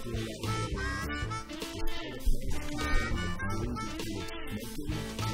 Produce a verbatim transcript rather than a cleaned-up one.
feel like, you know, all the things that I'm doing, smoking,